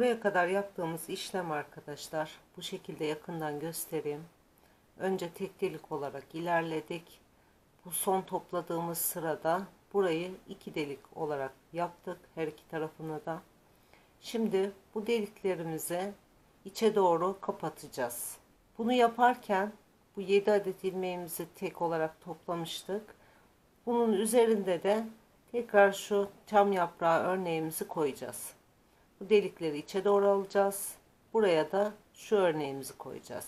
Buraya kadar yaptığımız işlem arkadaşlar, bu şekilde yakından göstereyim. Önce tek delik olarak ilerledik. Bu son topladığımız sırada burayı iki delik olarak yaptık, her iki tarafını da. Şimdi bu deliklerimizi içe doğru kapatacağız. Bunu yaparken bu 7 adet ilmeğimizi tek olarak toplamıştık. Bunun üzerinde de tekrar şu çam yaprağı örneğimizi koyacağız. Bu delikleri içe doğru alacağız. Buraya da şu örneğimizi koyacağız.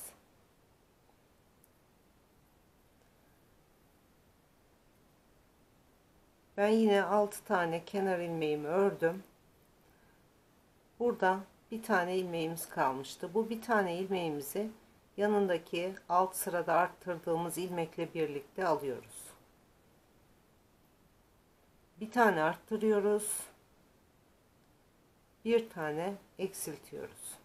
Ben yine 6 tane kenar ilmeğimi ördüm. Burada bir tane ilmeğimiz kalmıştı. Bu bir tane ilmeğimizi yanındaki alt sırada arttırdığımız ilmekle birlikte alıyoruz. Bir tane arttırıyoruz. Bir tane eksiltiyoruz.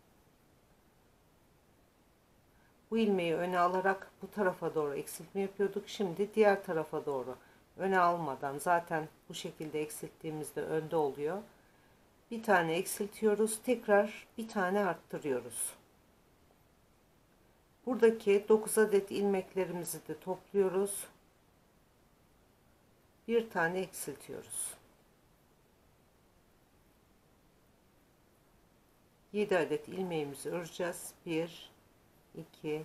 Bu ilmeği öne alarak bu tarafa doğru eksiltme yapıyorduk. Şimdi diğer tarafa doğru öne almadan, zaten bu şekilde eksilttiğimizde önde oluyor. Bir tane eksiltiyoruz. Tekrar bir tane arttırıyoruz. Buradaki 9 adet ilmeklerimizi de topluyoruz. Bir tane eksiltiyoruz. 7 adet ilmeğimizi öreceğiz. 1 2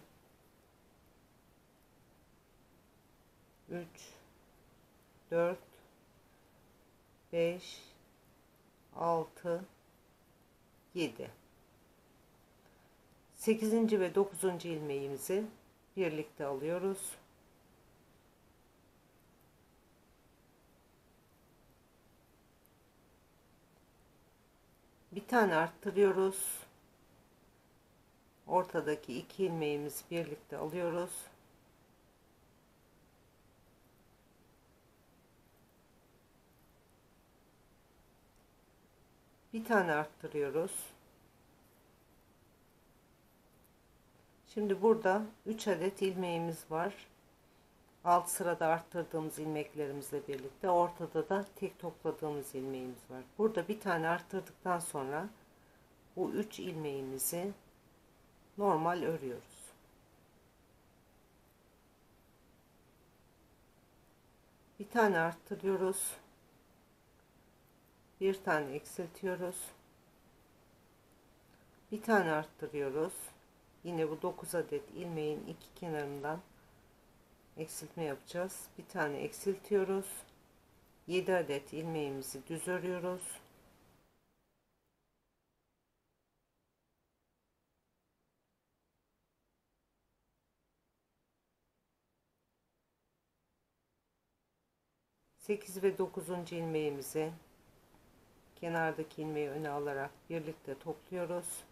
3 4 5 6 7 8. ve 9. ilmeğimizi birlikte alıyoruz. Bir tane arttırıyoruz. Ortadaki iki ilmeğimizi birlikte alıyoruz. Bir tane arttırıyoruz. Şimdi burada 3 adet ilmeğimiz var. Alt sırada arttırdığımız ilmeklerimizle birlikte ortada da tek topladığımız ilmeğimiz var. Burada bir tane arttırdıktan sonra bu 3 ilmeğimizi normal örüyoruz. Bir tane arttırıyoruz. Bir tane eksiltiyoruz. Bir tane arttırıyoruz. Yine bu 9 adet ilmeğin iki kenarından eksiltme yapacağız. Bir tane eksiltiyoruz. 7 adet ilmeğimizi düz örüyoruz. Sekiz ve 9. ilmeğimizi kenardaki ilmeği öne alarak birlikte topluyoruz.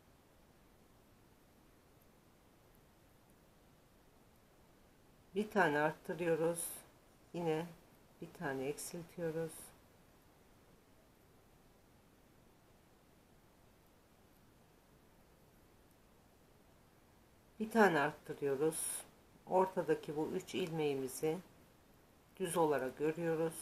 Bir tane arttırıyoruz. Yine bir tane eksiltiyoruz. Bir tane arttırıyoruz. Ortadaki bu 3 ilmeğimizi düz olarak örüyoruz.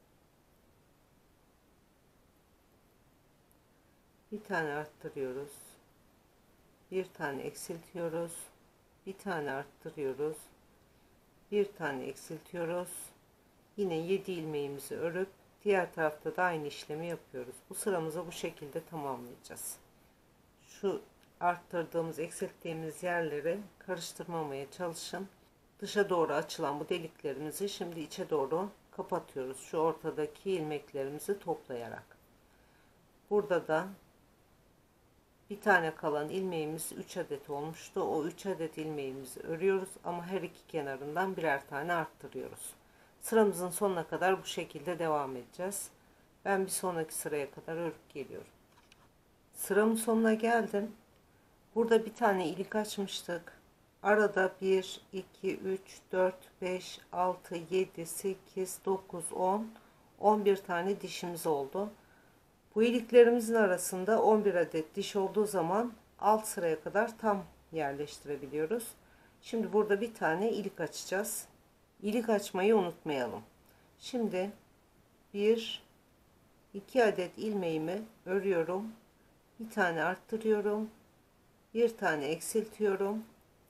Bir tane arttırıyoruz. Bir tane eksiltiyoruz. Bir tane arttırıyoruz. Bir tane eksiltiyoruz. Yine 7 ilmeğimizi örüp diğer tarafta da aynı işlemi yapıyoruz. Bu sıramızı bu şekilde tamamlayacağız. Şu arttırdığımız, eksilttiğimiz yerleri karıştırmamaya çalışın. Dışa doğru açılan bu deliklerimizi şimdi içe doğru kapatıyoruz. Şu ortadaki ilmeklerimizi toplayarak. Burada da bir tane kalan ilmeğimiz 3 adet olmuştu. O 3 adet ilmeğimizi örüyoruz ama her iki kenarından birer tane arttırıyoruz. Sıramızın sonuna kadar bu şekilde devam edeceğiz. Ben bir sonraki sıraya kadar örüp geliyorum. Sıramın sonuna geldim. Burada bir tane ilik açmıştık. Arada 1 2 3 4 5 6 7 8 9 10 11 tane dişimiz oldu. Bu iliklerimizin arasında 11 adet diş olduğu zaman alt sıraya kadar tam yerleştirebiliyoruz. Şimdi burada bir tane ilik açacağız. İlik açmayı unutmayalım. Şimdi 1 2 adet ilmeğimi örüyorum. Bir tane arttırıyorum. Bir tane eksiltiyorum.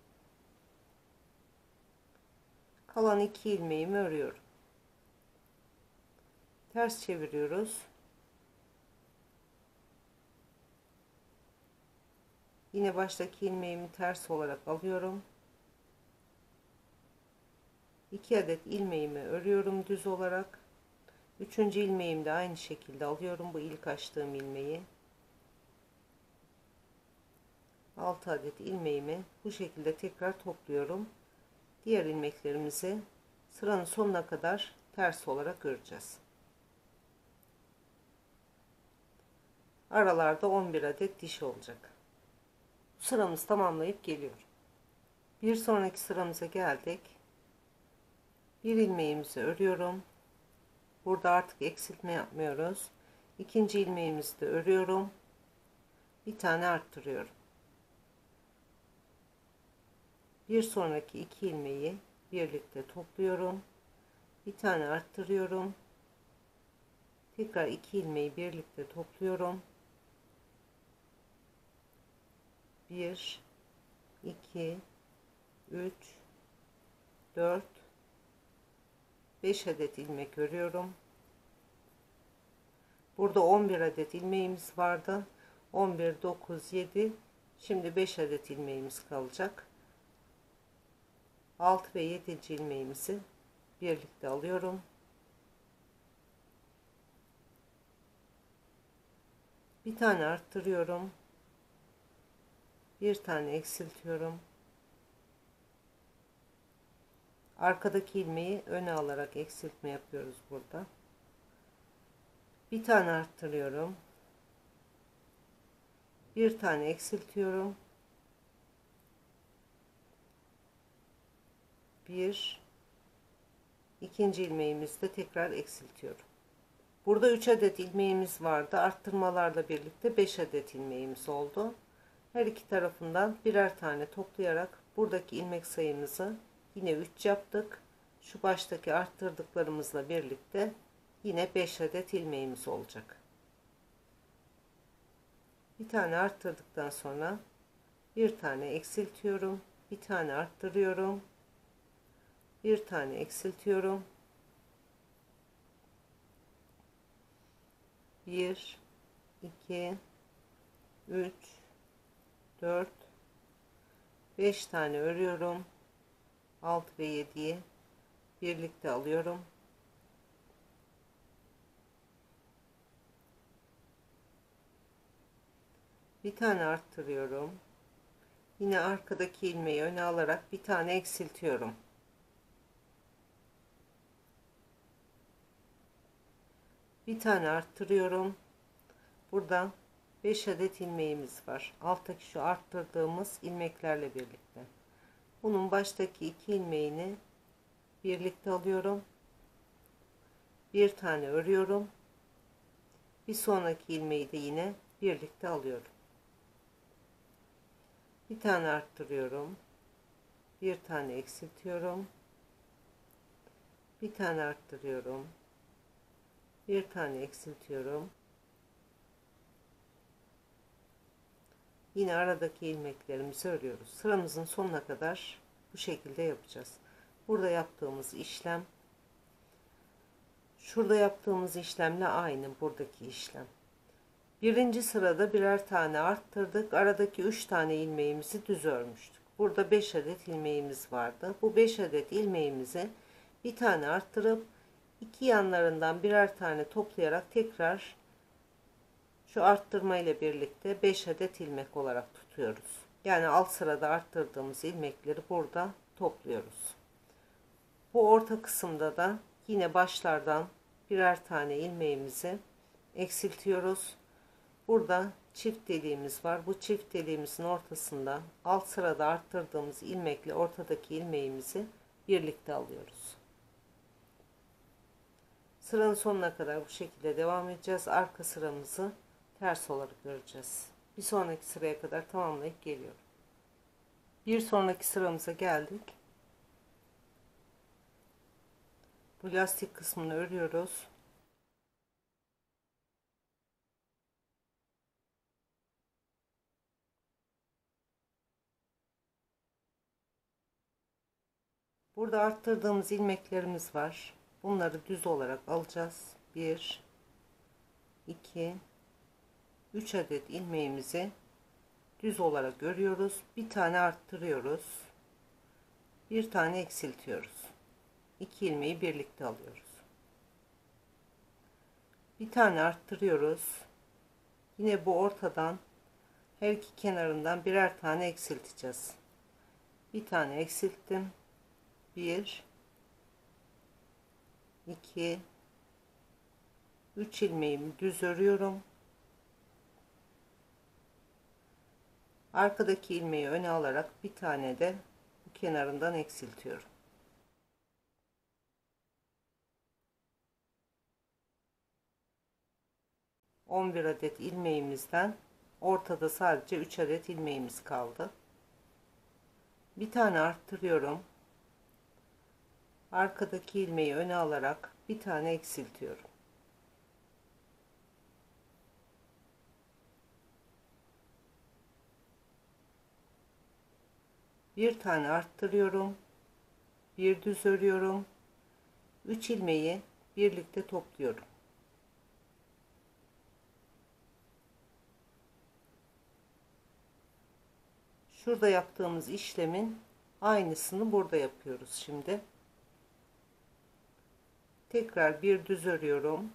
Kalan 2 ilmeğimi örüyorum. Ters çeviriyoruz. Yine baştaki ilmeğimi ters olarak alıyorum. 2 adet ilmeğimi örüyorum düz olarak. 3. ilmeğimi de aynı şekilde alıyorum, bu ilk açtığım ilmeği. 6 adet ilmeğimi bu şekilde tekrar topluyorum. Diğer ilmeklerimizi sıranın sonuna kadar ters olarak öreceğiz. Aralarda 11 adet diş olacak. Bu sıramızı tamamlayıp geliyorum. Bir sonraki sıramıza geldik. Bir ilmeğimizi örüyorum. Burada artık eksiltme yapmıyoruz. 2. ilmeğimizi de örüyorum. Bir tane arttırıyorum. Bir sonraki 2 ilmeği birlikte topluyorum. Bir tane arttırıyorum. Tekrar 2 ilmeği birlikte topluyorum. 1 2 3 4 5 adet ilmek örüyorum. Burada 11 adet ilmeğimiz vardı. 11 9 7, şimdi 5 adet ilmeğimiz kalacak. 6 ve 7. ilmeğimizi birlikte alıyorum. Bir tane arttırıyorum. Bir tane eksiltiyorum. Arkadaki ilmeği öne alarak eksiltme yapıyoruz burada. Bir tane arttırıyorum. Bir tane eksiltiyorum. Bir, ikinci ilmeğimizi de tekrar eksiltiyorum. Burada 3 adet ilmeğimiz vardı. Arttırmalarla birlikte 5 adet ilmeğimiz oldu. Her iki tarafından birer tane toplayarak buradaki ilmek sayımızı yine 3 yaptık. Şu baştaki arttırdıklarımızla birlikte yine 5 adet ilmeğimiz olacak. Bir tane arttırdıktan sonra bir tane eksiltiyorum. Bir tane arttırıyorum. Bir tane eksiltiyorum. 1 2 3 4 5 tane örüyorum. 6 ve 7'yi birlikte alıyorum. Bir tane arttırıyorum. Yine arkadaki ilmeği öne alarak bir tane eksiltiyorum. Bir tane arttırıyorum. Burada 5 adet ilmeğimiz var. Alttaki şu arttırdığımız ilmeklerle birlikte. Bunun baştaki 2 ilmeğini birlikte alıyorum. Bir tane örüyorum. Bir sonraki ilmeği de yine birlikte alıyorum. Bir tane arttırıyorum. Bir tane eksiltiyorum. Bir tane arttırıyorum. Bir tane eksiltiyorum. Yine aradaki ilmeklerimizi örüyoruz. Sıramızın sonuna kadar bu şekilde yapacağız. Burada yaptığımız işlem şurada yaptığımız işlemle aynı buradaki işlem. Birinci sırada birer tane arttırdık. Aradaki 3 tane ilmeğimizi düz örmüştük. Burada 5 adet ilmeğimiz vardı. Bu 5 adet ilmeğimizi bir tane arttırıp iki yanlarından birer tane toplayarak tekrar şu arttırma ile birlikte 5 adet ilmek olarak tutuyoruz. Yani alt sırada arttırdığımız ilmekleri burada topluyoruz. Bu orta kısımda da yine başlardan birer tane ilmeğimizi eksiltiyoruz. Burada çift deliğimiz var. Bu çift deliğimizin ortasında alt sırada arttırdığımız ilmekle ortadaki ilmeğimizi birlikte alıyoruz. Sıranın sonuna kadar bu şekilde devam edeceğiz. Arka sıramızı ters olarak öreceğiz. Bir sonraki sıraya kadar tamamlayıp geliyorum. Bir sonraki sıramıza geldik. Bu lastik kısmını örüyoruz. Burada arttırdığımız ilmeklerimiz var. Bunları düz olarak alacağız. 1 2 3 adet ilmeğimizi düz olarak örüyoruz. Bir tane arttırıyoruz. Bir tane eksiltiyoruz. 2 ilmeği birlikte alıyoruz. Bir tane arttırıyoruz. Yine bu ortadan her iki kenarından birer tane eksilteceğiz. Bir tane eksilttim. 1 2 3 ilmeğimi düz örüyorum. Arkadaki ilmeği öne alarak bir tane de bu kenarından eksiltiyorum. ...11 adet ilmeğimizden ortada sadece 3 adet ilmeğimiz kaldı. Bir tane arttırıyorum. Arkadaki ilmeği öne alarak bir tane eksiltiyorum. Bir tane arttırıyorum. Bir düz örüyorum. 3 ilmeği birlikte topluyorum. Şurada yaptığımız işlemin aynısını burada yapıyoruz şimdi. Tekrar bir düz örüyorum.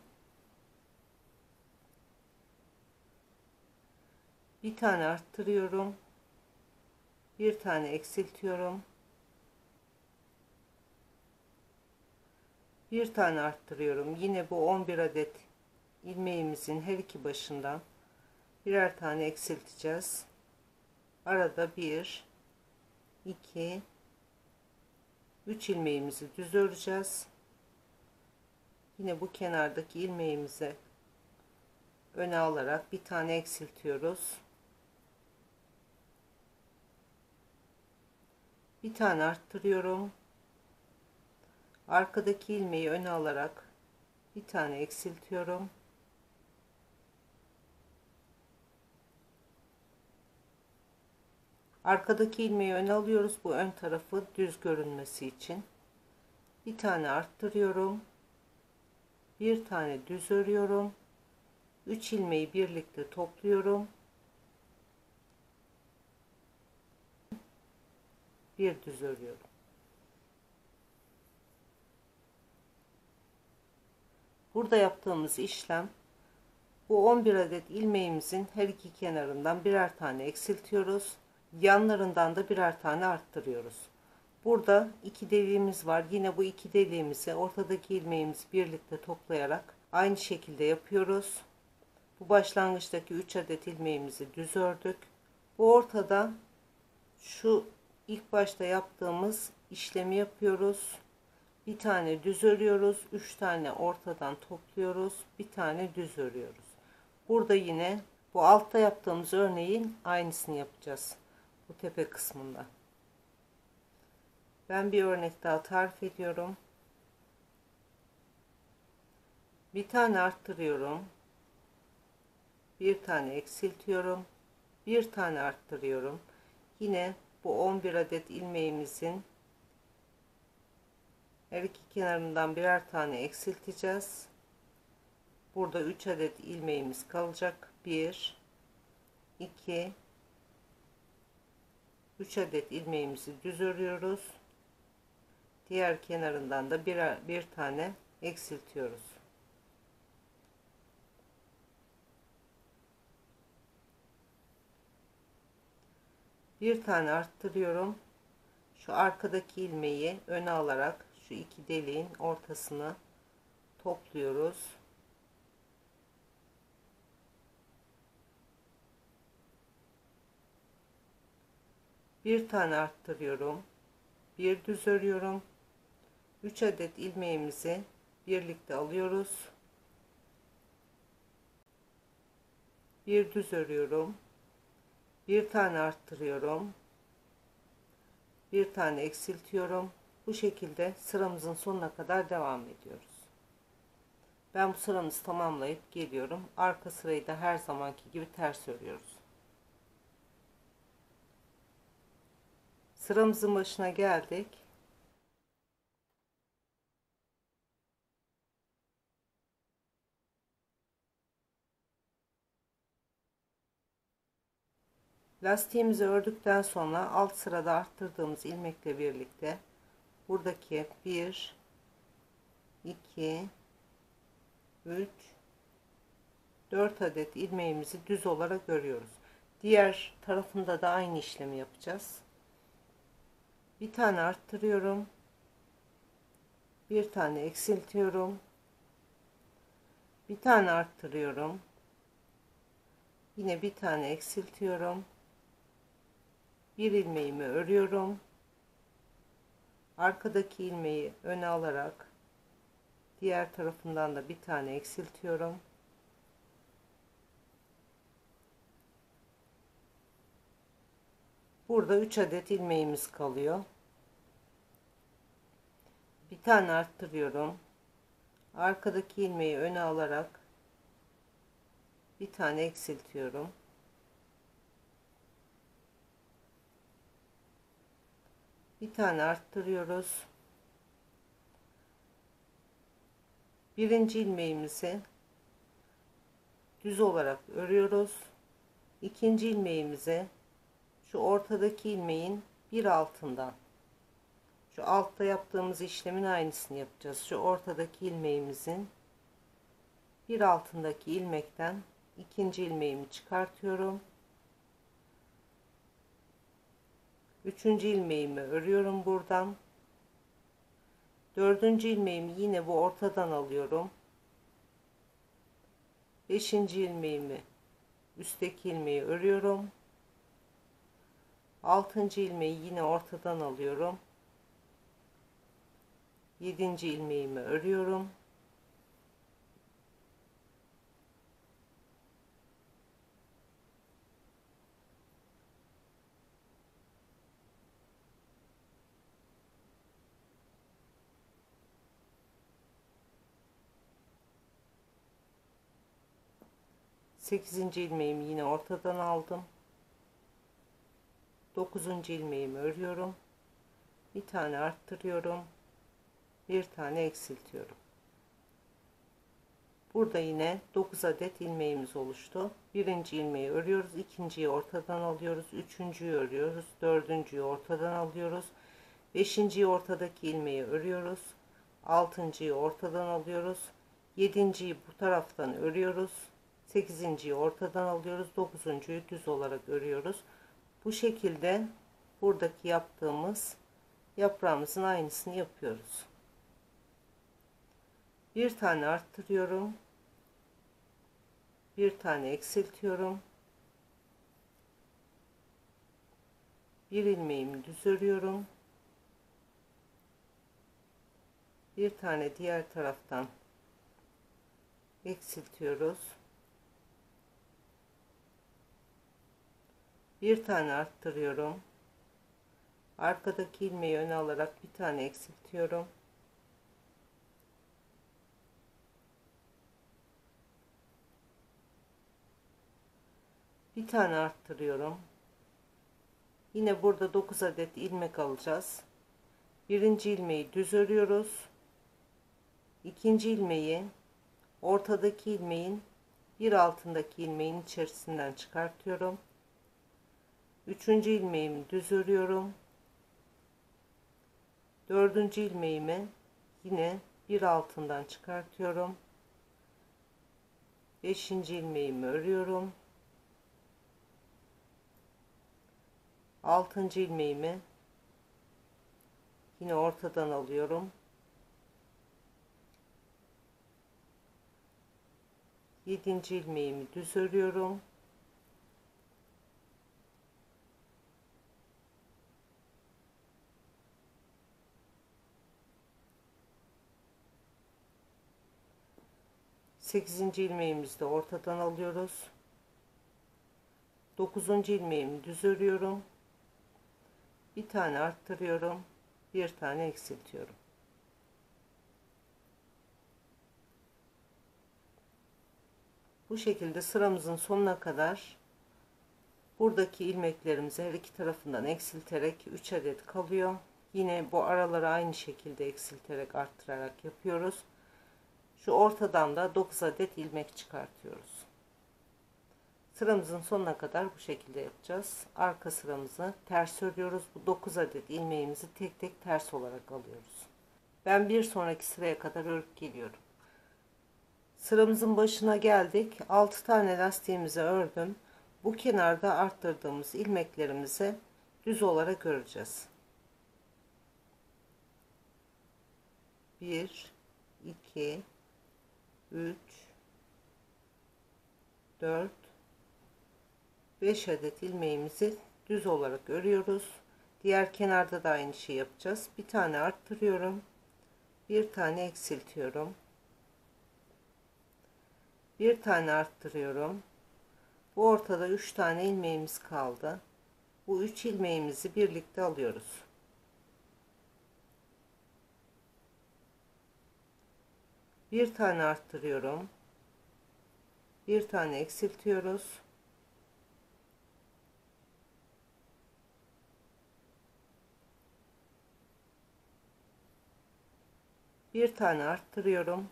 Bir tane arttırıyorum. Bir tane eksiltiyorum. Bir tane arttırıyorum. Yine bu 11 adet ilmeğimizin her iki başından birer tane eksilteceğiz. Arada 1 2 3 ilmeğimizi düz öreceğiz. Yine bu kenardaki ilmeğimizi öne alarak bir tane eksiltiyoruz. Bir tane arttırıyorum. Arkadaki ilmeği öne alarak bir tane eksiltiyorum. Arkadaki ilmeği öne alıyoruz. Bu ön tarafı düz görünmesi için. Bir tane arttırıyorum. Bir tane düz örüyorum. 3 ilmeği birlikte topluyorum. Bir düz örüyorum. Burada yaptığımız işlem, bu 11 adet ilmeğimizin her iki kenarından birer tane eksiltiyoruz. Yanlarından da birer tane arttırıyoruz. Burada iki deliğimiz var. Yine bu iki deliğimizi ortadaki ilmeğimizi birlikte toplayarak aynı şekilde yapıyoruz. Bu başlangıçtaki 3 adet ilmeğimizi düz ördük. Bu ortada şu ilk başta yaptığımız işlemi yapıyoruz. Bir tane düz örüyoruz. 3 tane ortadan topluyoruz. Bir tane düz örüyoruz. Burada yine bu altta yaptığımız örneğin aynısını yapacağız. Bu tepe kısmında. Ben bir örnek daha tarif ediyorum. Bir tane arttırıyorum. Bir tane eksiltiyorum. Bir tane arttırıyorum. Yine bu 11 adet ilmeğimizin her iki kenarından birer tane eksilteceğiz. Burada 3 adet ilmeğimiz kalacak. 1 2 3 adet ilmeğimizi düz örüyoruz. Diğer kenarından da bir tane eksiltiyoruz. Bir tane arttırıyorum. Şu arkadaki ilmeği öne alarak şu iki deliğin ortasına topluyoruz. Bir tane arttırıyorum. Bir düz örüyorum. 3 adet ilmeğimizi birlikte alıyoruz. Bir düz örüyorum. Bir tane arttırıyorum. Bir tane eksiltiyorum. Bu şekilde sıramızın sonuna kadar devam ediyoruz. Ben bu sıramızı tamamlayıp geliyorum. Arka sırayı da her zamanki gibi ters örüyoruz. Sıramızın başına geldik. Lastiğimizi ördükten sonra alt sırada arttırdığımız ilmekle birlikte buradaki 1, 2, 3, 4 adet ilmeğimizi düz olarak örüyoruz. Diğer tarafında da aynı işlemi yapacağız. Bir tane arttırıyorum. Bir tane eksiltiyorum. Bir tane arttırıyorum. Yine bir tane eksiltiyorum. Bir ilmeğimi örüyorum. Arkadaki ilmeği öne alarak diğer tarafından da bir tane eksiltiyorum. Burada 3 adet ilmeğimiz kalıyor. Bir tane arttırıyorum. Arkadaki ilmeği öne alarak bir tane eksiltiyorum. Bir tane arttırıyoruz. Birinci ilmeğimizi düz olarak örüyoruz. İkinci ilmeğimizi şu ortadaki ilmeğin bir altından, şu altta yaptığımız işlemin aynısını yapacağız. Şu ortadaki ilmeğimizin bir altındaki ilmekten ikinci ilmeğimi çıkartıyorum. Üçüncü ilmeğimi örüyorum buradan. Dördüncü ilmeğimi yine bu ortadan alıyorum. Beşinci ilmeğimi üstteki ilmeği örüyorum. Altıncı ilmeği yine ortadan alıyorum. Yedinci ilmeğimi örüyorum. Sekizinci ilmeğimi yine ortadan aldım. Dokuzuncu ilmeğimi örüyorum. Bir tane arttırıyorum. Bir tane eksiltiyorum. Burada yine 9 adet ilmeğimiz oluştu. Birinci ilmeği örüyoruz. İkinciyi ortadan alıyoruz. Üçüncüyü örüyoruz. Dördüncüyü ortadan alıyoruz. Beşinciyi ortadaki ilmeği örüyoruz. Altıncıyı ortadan alıyoruz. Yedinciyi bu taraftan örüyoruz. Sekizinciyi ortadan alıyoruz. Dokuzuncuyu düz olarak örüyoruz. Bu şekilde buradaki yaptığımız yaprağımızın aynısını yapıyoruz. Bir tane arttırıyorum. Bir tane eksiltiyorum. Bir ilmeğimi düz örüyorum. Bir tane diğer taraftan eksiltiyoruz. Bir tane arttırıyorum. Arkadaki ilmeği öne alarak bir tane eksiltiyorum. Bir tane arttırıyorum. Yine burada 9 adet ilmek alacağız. Birinci ilmeği düz örüyoruz. İkinci ilmeği ortadaki ilmeğin bir altındaki ilmeğin içerisinden çıkartıyorum. Üçüncü ilmeğimi düz örüyorum. Dördüncü ilmeğimi yine bir altından çıkartıyorum. Beşinci ilmeğimi örüyorum. Altıncı ilmeğimi yine ortadan alıyorum. Yedinci ilmeğimi düz örüyorum. Sekizinci ilmeğimizi de ortadan alıyoruz. Dokuzuncu ilmeğimi düz örüyorum. Bir tane arttırıyorum. Bir tane eksiltiyorum. Bu şekilde sıramızın sonuna kadar buradaki ilmeklerimizi her iki tarafından eksilterek 3 adet kalıyor. Yine bu araları aynı şekilde eksilterek arttırarak yapıyoruz. Şu ortadan da 9 adet ilmek çıkartıyoruz. Sıramızın sonuna kadar bu şekilde yapacağız. Arka sıramızı ters örüyoruz. Bu 9 adet ilmeğimizi tek tek ters olarak alıyoruz. Ben bir sonraki sıraya kadar örüp geliyorum. Sıramızın başına geldik. 6 tane lastiğimizi ördüm. Bu kenarda arttırdığımız ilmeklerimizi düz olarak öreceğiz. 1 2 3 4 5 adet ilmeğimizi düz olarak örüyoruz. Diğer kenarda da aynı şeyi yapacağız. Bir tane arttırıyorum. Bir tane eksiltiyorum. Bir tane arttırıyorum. Bu ortada 3 tane ilmeğimiz kaldı. Bu 3 ilmeğimizi birlikte alıyoruz. Bir tane arttırıyorum. Bir tane eksiltiyoruz. Bir tane arttırıyorum.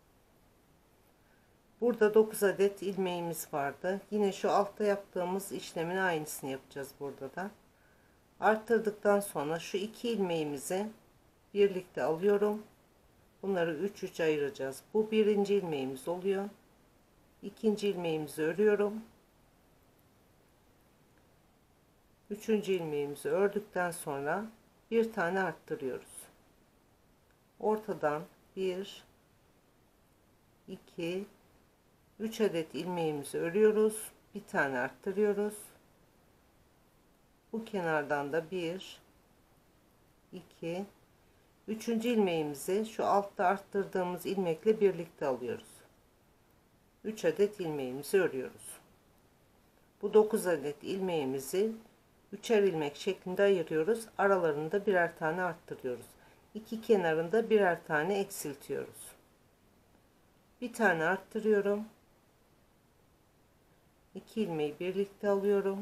Burada 9 adet ilmeğimiz vardı. Yine şu altta yaptığımız işlemin aynısını yapacağız burada da. Arttırdıktan sonra şu 2 ilmeğimizi birlikte alıyorum. Bunları 3 ayıracağız. Bu birinci ilmeğimiz oluyor. İkinci ilmeğimizi örüyorum. Üçüncü ilmeğimizi ördükten sonra bir tane arttırıyoruz. Ortadan 1 2 3 adet ilmeğimizi örüyoruz. Bir tane arttırıyoruz. Bu kenardan da 1 2 üçüncü ilmeğimizi şu altta arttırdığımız ilmekle birlikte alıyoruz. 3 adet ilmeğimizi örüyoruz. Bu 9 adet ilmeğimizi üçer ilmek şeklinde ayırıyoruz. Aralarında birer tane arttırıyoruz. İki kenarında birer tane eksiltiyoruz. Bir tane arttırıyorum. 2 ilmeği birlikte alıyorum.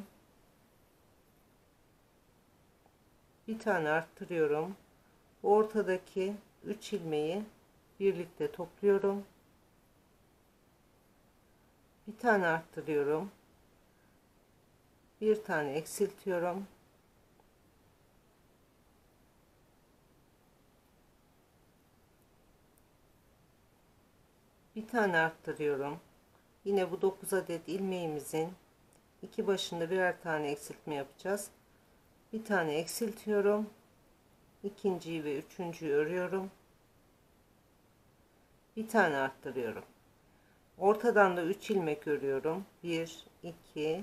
Bir tane arttırıyorum. Ortadaki 3 ilmeği birlikte topluyorum. Bir tane arttırıyorum. Bir tane eksiltiyorum. Bir tane arttırıyorum. Yine bu 9 adet ilmeğimizin iki başında birer tane eksiltme yapacağız. Bir tane eksiltiyorum. İkinciyi ve üçüncüyü örüyorum. Bir tane arttırıyorum. Ortadan da 3 ilmek örüyorum. 1 2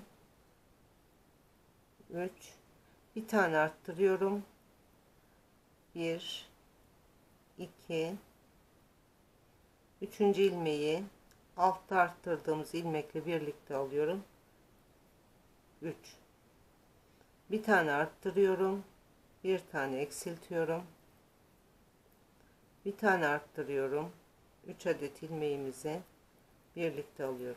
3 bir tane arttırıyorum. 1 2 üçüncü ilmeği altta arttırdığımız ilmekle birlikte alıyorum. 3 bir tane arttırıyorum. Bir tane eksiltiyorum. Bir tane arttırıyorum. 3 adet ilmeğimizi birlikte alıyorum.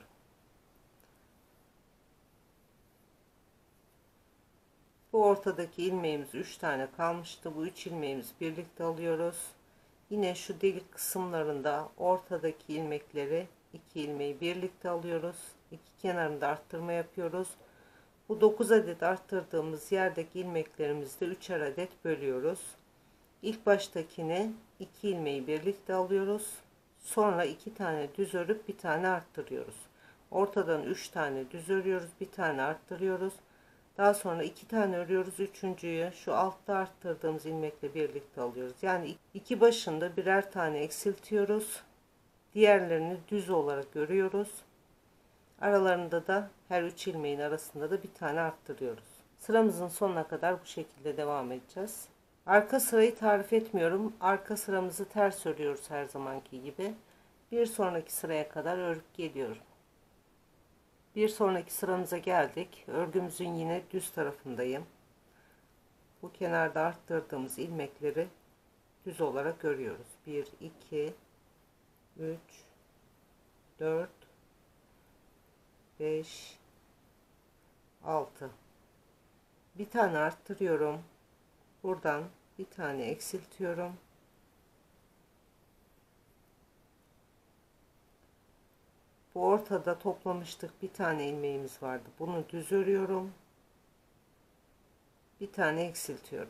Bu ortadaki ilmeğimiz 3 tane kalmıştı. Bu 3 ilmeğimizi birlikte alıyoruz. Yine şu delik kısımlarında ortadaki ilmekleri 2 ilmeği birlikte alıyoruz. İki kenarında arttırma yapıyoruz. Bu 9 adet arttırdığımız yerdeki ilmeklerimizi de 3'er adet bölüyoruz. İlk baştakini 2 ilmeği birlikte alıyoruz. Sonra 2 tane düz örüp bir tane arttırıyoruz. Ortadan 3 tane düz örüyoruz, bir tane arttırıyoruz. Daha sonra 2 tane örüyoruz. Üçüncüyü şu altta arttırdığımız ilmekle birlikte alıyoruz. Yani iki başında birer tane eksiltiyoruz. Diğerlerini düz olarak örüyoruz. Aralarında da her 3 ilmeğin arasında da bir tane arttırıyoruz. Sıramızın sonuna kadar bu şekilde devam edeceğiz. Arka sırayı tarif etmiyorum. Arka sıramızı ters örüyoruz her zamanki gibi. Bir sonraki sıraya kadar örüp geliyorum. Bir sonraki sıramıza geldik. Örgümüzün yine düz tarafındayım. Bu kenarda arttırdığımız ilmekleri düz olarak örüyoruz. 1 2 3 4 5 6 bir tane arttırıyorum. Buradan bir tane Bu ortada toplamıştık, bir tane ilmeğimiz vardı. Bunu düz örüyorum. Bir tane eksiltiyorum.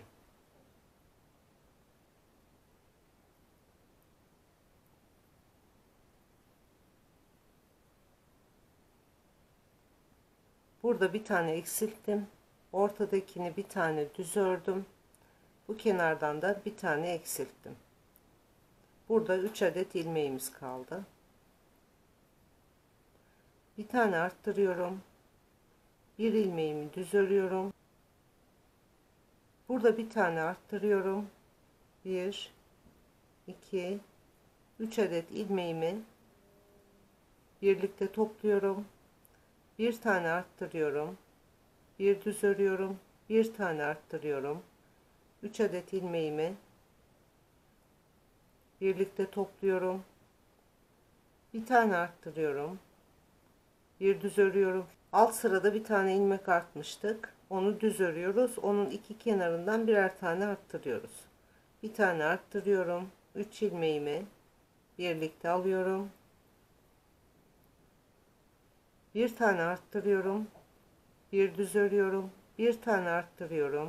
Burada bir tane eksilttim. Ortadakini bir tane düz ördüm. Bu kenardan da bir tane eksilttim. Burada 3 adet ilmeğimiz kaldı. Bir tane arttırıyorum. Bir ilmeğimi düz örüyorum. Burada bir tane arttırıyorum. 1 2 3 adet ilmeğimi birlikte topluyorum. Bir tane arttırıyorum. Bir düz örüyorum. Bir tane arttırıyorum. 3 adet ilmeğimi birlikte topluyorum. Bir tane arttırıyorum. Bir düz örüyorum. Alt sırada bir tane ilmek artmıştık. Onu düz örüyoruz. Onun iki kenarından birer tane arttırıyoruz. Bir tane arttırıyorum. 3 ilmeğimi birlikte alıyorum. Bir tane arttırıyorum. Bir düz örüyorum. Bir tane arttırıyorum.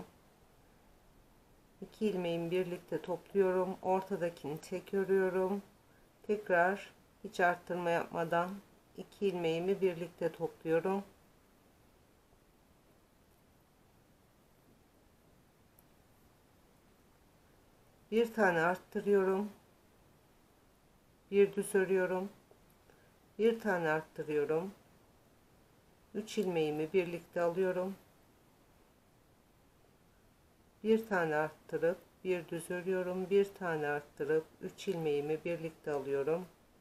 2 ilmeğimi birlikte topluyorum. Ortadakini tek örüyorum. Tekrar hiç arttırma yapmadan 2 ilmeğimi birlikte topluyorum. Bir tane arttırıyorum. Bir düz örüyorum. Bir tane arttırıyorum. 3 ilmeğimi birlikte alıyorum. Bir tane arttırıp bir düz örüyorum. Bir tane arttırıp 3 ilmeğimi birlikte alıyorum.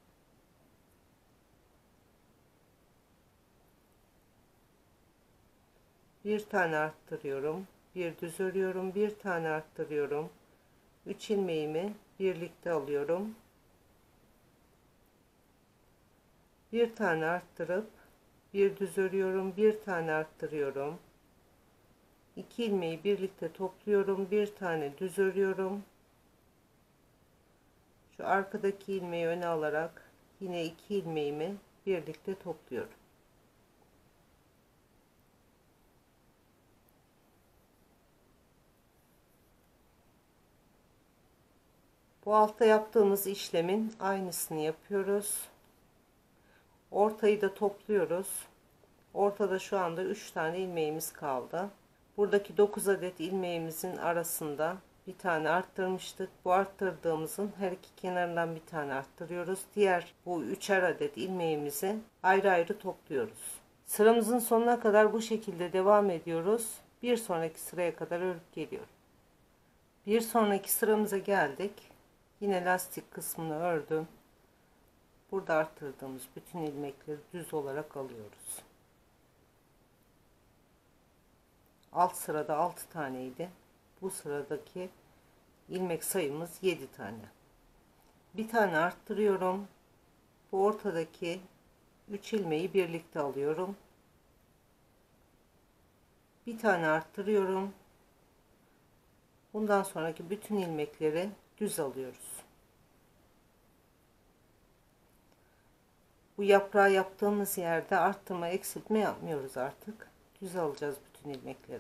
Bir tane arttırıyorum. Bir düz örüyorum. Bir tane arttırıyorum. 3 ilmeğimi birlikte alıyorum. Bir tane arttırıp bir düz örüyorum. Bir tane arttırıyorum. 2 ilmeği birlikte topluyorum. Bir tane düz örüyorum. Şu arkadaki ilmeği öne alarak yine 2 ilmeğimi birlikte topluyorum. Bu altta yaptığımız işlemin aynısını yapıyoruz. Ortayı da topluyoruz. Ortada şu anda 3 tane ilmeğimiz kaldı. Buradaki 9 adet ilmeğimizin arasında bir tane arttırmıştık. Bu arttırdığımızın her iki kenarından bir tane arttırıyoruz. Diğer bu 3'er adet ilmeğimizi ayrı ayrı topluyoruz. Sıramızın sonuna kadar bu şekilde devam ediyoruz. Bir sonraki sıraya kadar örüp geliyorum. Bir sonraki sıramıza geldik. Yine lastik kısmını ördüm. Burada arttırdığımız bütün ilmekleri düz olarak alıyoruz. Alt sırada 6 taneydi. Bu sıradaki ilmek sayımız 7 tane. Bir tane arttırıyorum. Bu ortadaki 3 ilmeği birlikte alıyorum. Bir tane arttırıyorum. Bundan sonraki bütün ilmekleri düz alıyoruz. Bu yaprağı yaptığımız yerde arttırma eksiltme yapmıyoruz artık. Düz alacağız bütün ilmekleri.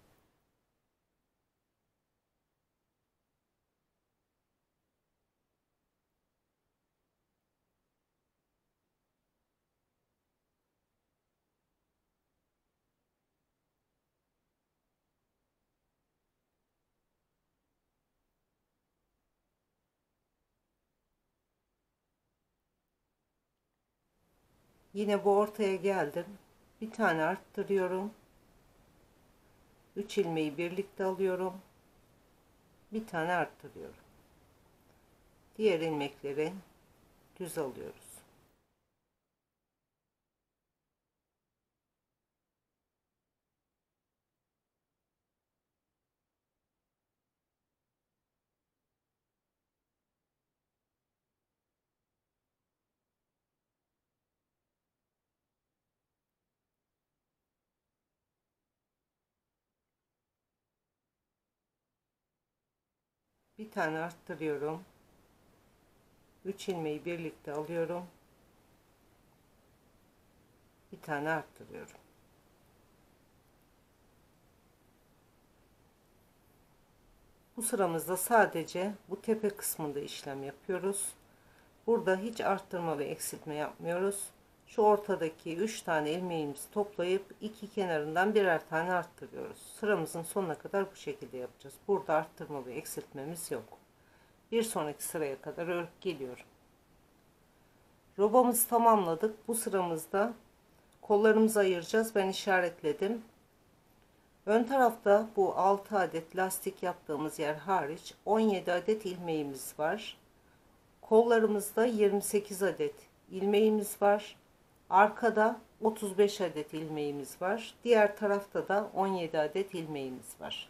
Yine bu ortaya geldim. Bir tane arttırıyorum. 3 ilmeği birlikte alıyorum. Bir tane arttırıyorum. Diğer ilmekleri düz alıyoruz. Bir tane arttırıyorum. 3 ilmeği birlikte alıyorum. bir tane arttırıyorum. Bu sıramızda sadece bu tepe kısmında işlem yapıyoruz. Burada hiç arttırma ve eksiltme yapmıyoruz. Şu ortadaki 3 tane ilmeğimizi toplayıp iki kenarından birer tane arttırıyoruz. Sıramızın sonuna kadar bu şekilde yapacağız. Burada arttırma ve eksiltmemiz yok. Bir sonraki sıraya kadar örüp geliyorum. Robamızı tamamladık. Bu sıramızda kollarımızı ayıracağız. Ben işaretledim. Ön tarafta bu 6 adet lastik yaptığımız yer hariç 17 adet ilmeğimiz var. Kollarımızda 28 adet ilmeğimiz var. Arkada 35 adet ilmeğimiz var. Diğer tarafta da 17 adet ilmeğimiz var.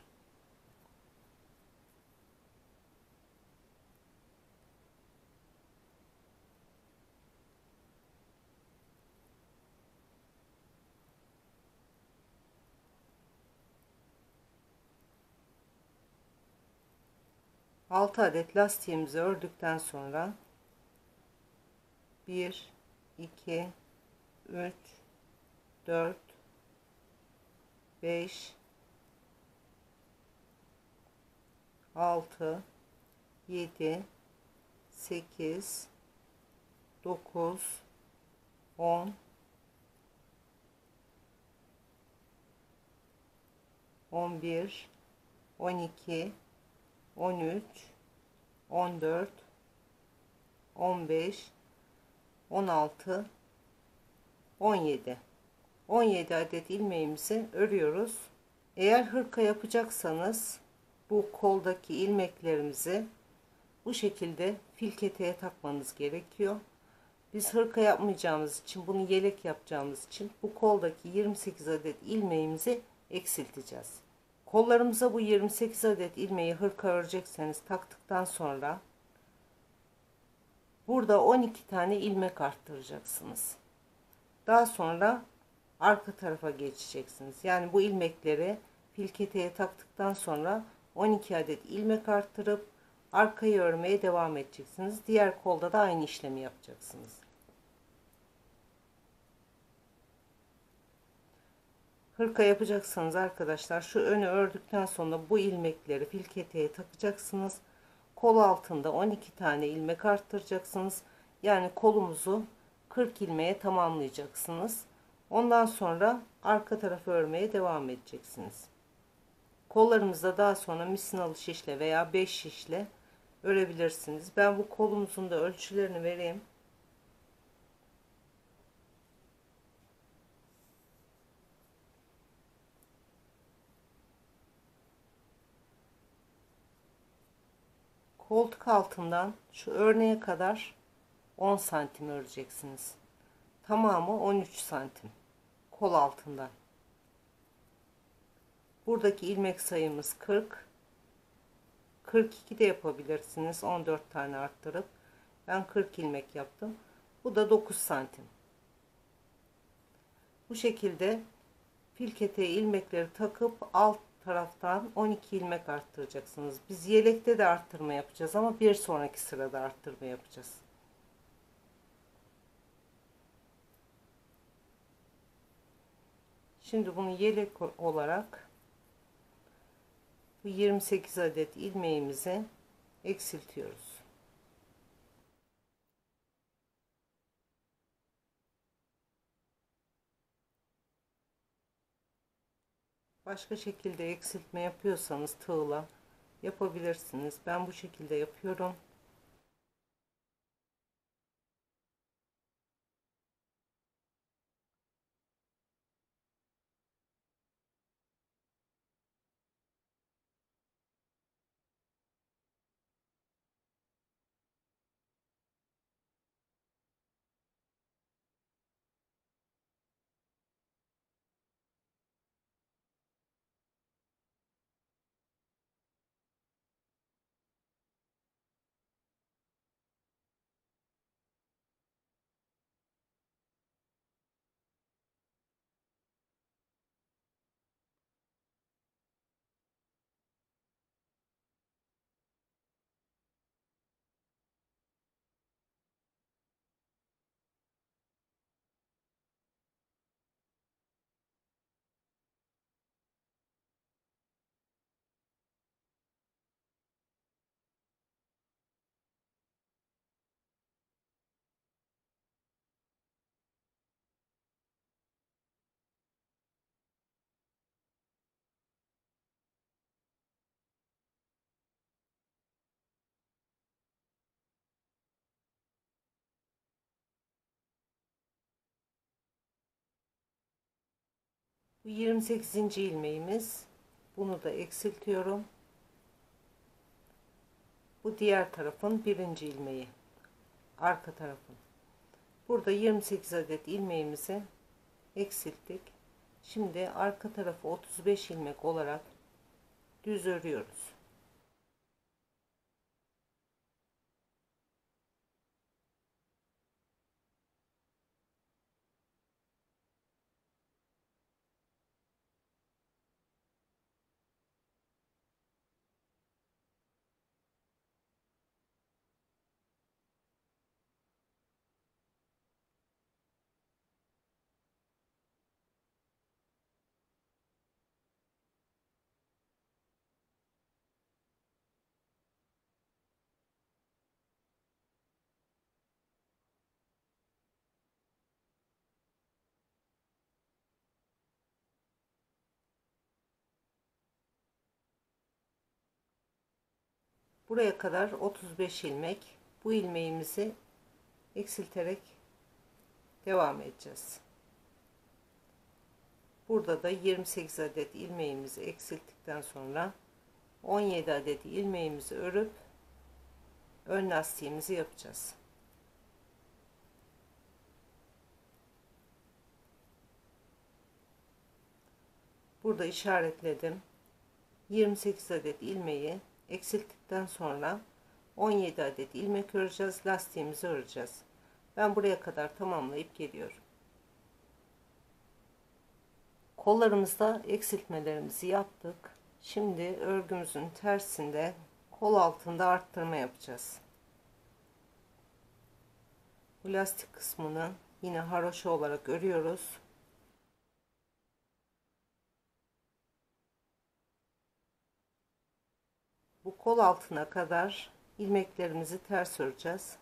Altı adet lastiğimizi ördükten sonra 1 2 3 4 5 6 7 8 9 10 11 12 13 14 15 16 17 17 adet ilmeğimizi örüyoruz. Eğer hırka yapacaksanız bu koldaki ilmeklerimizi bu şekilde filketeye takmanız gerekiyor. Biz hırka yapmayacağımız için, bunu yelek yapacağımız için bu koldaki 28 adet ilmeğimizi eksilteceğiz. Kollarımıza bu 28 adet ilmeği hırka örecekseniz taktıktan sonra burada 12 tane ilmek arttıracaksınız. Daha sonra arka tarafa geçeceksiniz. Yani bu ilmekleri filketeye taktıktan sonra 12 adet ilmek arttırıp arkayı örmeye devam edeceksiniz. Diğer kolda da aynı işlemi yapacaksınız. Hırka yapacaksanız arkadaşlar şu önü ördükten sonra bu ilmekleri filketeye takacaksınız. Kol altında 12 tane ilmek arttıracaksınız. Yani kolumuzu 40 ilmeğe tamamlayacaksınız. Ondan sonra arka tarafı örmeye devam edeceksiniz. Kollarımızda daha sonra misinalı şişle veya 5 şişle örebilirsiniz. Ben bu kolumuzun da ölçülerini vereyim. Koltuk altından şu örneğe kadar 10 santim öreceksiniz. Tamamı 13 santim. Kol altından. Buradaki ilmek sayımız 40. 42 de yapabilirsiniz. 14 tane arttırıp. Ben 40 ilmek yaptım. Bu da 9 santim. Bu şekilde filketeye ilmekleri takıp alt taraftan 12 ilmek arttıracaksınız. Biz yelekte de arttırma yapacağız ama bir sonraki sırada arttırma yapacağız. Şimdi bunu yelek olarak bu 28 adet ilmeğimizi eksiltiyoruz. Başka şekilde eksiltme yapıyorsanız tığla yapabilirsiniz. Ben bu şekilde yapıyorum. Bu 28. ilmeğimiz. Bunu da eksiltiyorum. Bu diğer tarafın birinci ilmeği. Arka tarafın. Burada 28 adet ilmeğimizi eksilttik. Şimdi arka tarafı 35 ilmek olarak düz örüyoruz. Buraya kadar 35 ilmek. Bu ilmeğimizi eksilterek devam edeceğiz. Burada da 28 adet ilmeğimizi eksilttikten sonra 17 adet ilmeğimizi örüp ön lastiğimizi yapacağız. Burada işaretledim. 28 adet ilmeği eksilttikten sonra 17 adet ilmek öreceğiz. Lastiğimizi öreceğiz. Ben buraya kadar tamamlayıp geliyorum. Kollarımızda eksiltmelerimizi yaptık. Şimdi örgümüzün tersinde kol altında arttırma yapacağız. Bu lastik kısmını yine haroşa olarak örüyoruz. Bu kol altına kadar ilmeklerimizi ters öreceğiz.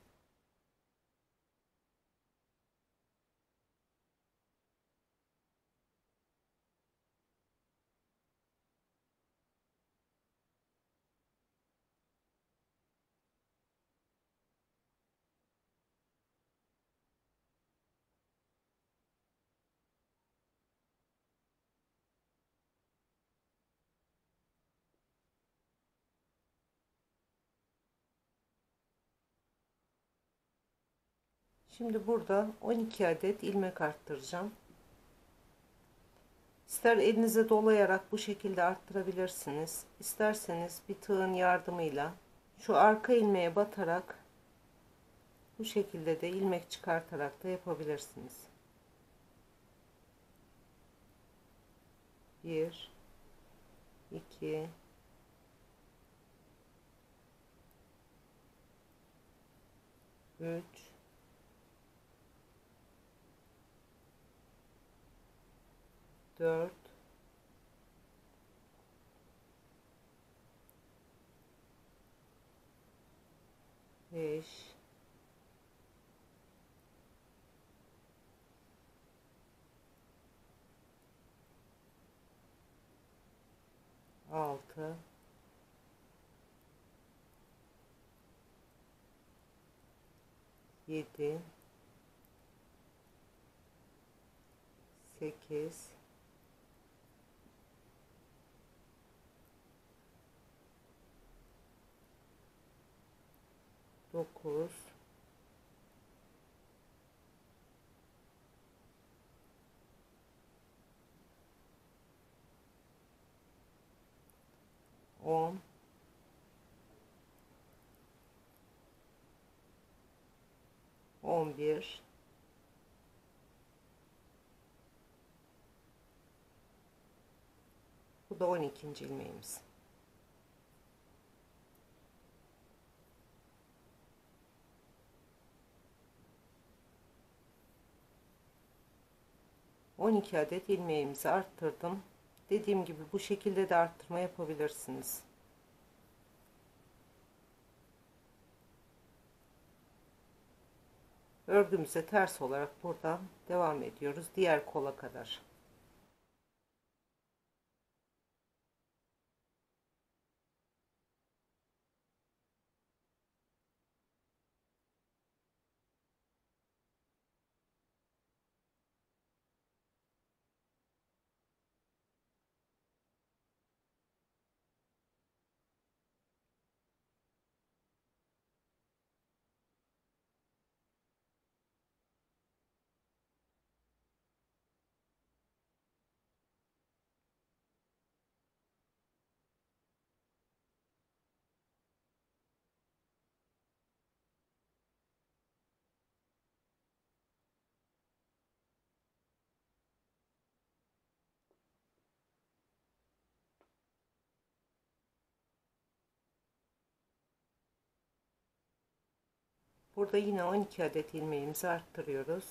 Şimdi burada 12 adet ilmek arttıracağım. İster elinize dolayarak bu şekilde arttırabilirsiniz. İsterseniz bir tığın yardımıyla şu arka ilmeğe batarak bu şekilde de ilmek çıkartarak da yapabilirsiniz. 1 2 3 4 5 6 7 8 9 10 11 Bu da 12. ilmeğimiz. 12 adet ilmeğimizi arttırdım. Dediğim gibi bu şekilde de arttırma yapabilirsiniz. Örgümüze ters olarak buradan devam ediyoruz diğer kola kadar. Burada yine 12 adet ilmeğimizi arttırıyoruz.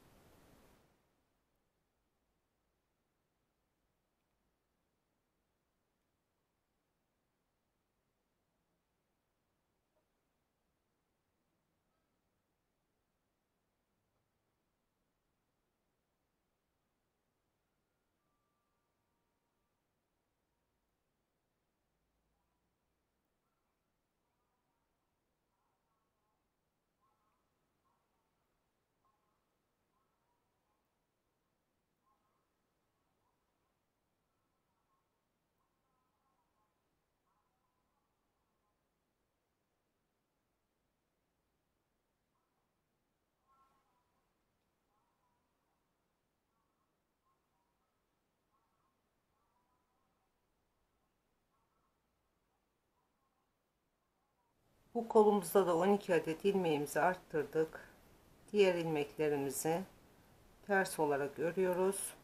Bu kolumuzda da 12 adet ilmeğimizi arttırdık. Diğer ilmeklerimizi ters olarak örüyoruz.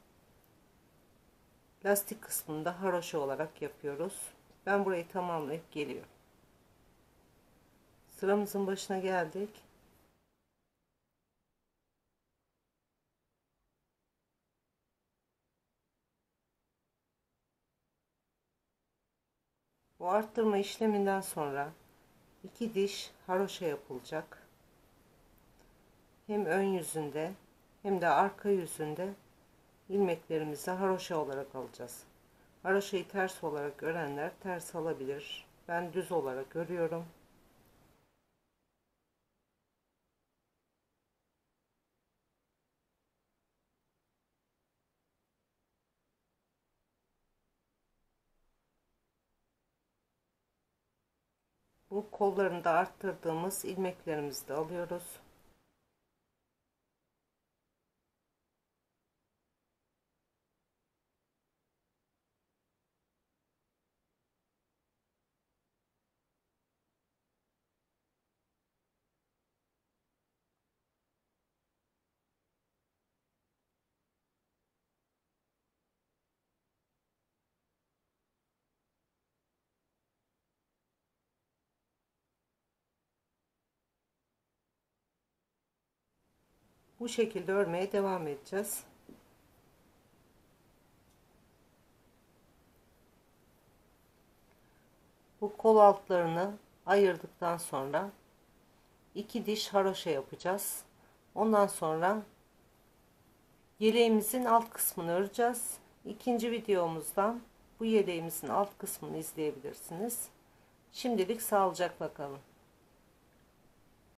Lastik kısmında haroşa olarak yapıyoruz. Ben burayı tamamlayıp geliyorum. Sıramızın başına geldik. Bu arttırma işleminden sonra 2 diş haroşa yapılacak. Hem ön yüzünde hem de arka yüzünde ilmeklerimizi haroşa olarak alacağız. Haroşayı ters olarak örenler ters alabilir. Ben düz olarak örüyorum. Bu kollarını da arttırdığımız ilmeklerimizi de alıyoruz. Bu şekilde örmeye devam edeceğiz. Bu kol altlarını ayırdıktan sonra 2 diş haroşa yapacağız. Ondan sonra yeleğimizin alt kısmını öreceğiz. İkinci videomuzdan bu yeleğimizin alt kısmını izleyebilirsiniz. Şimdilik sağlıcakla kalın.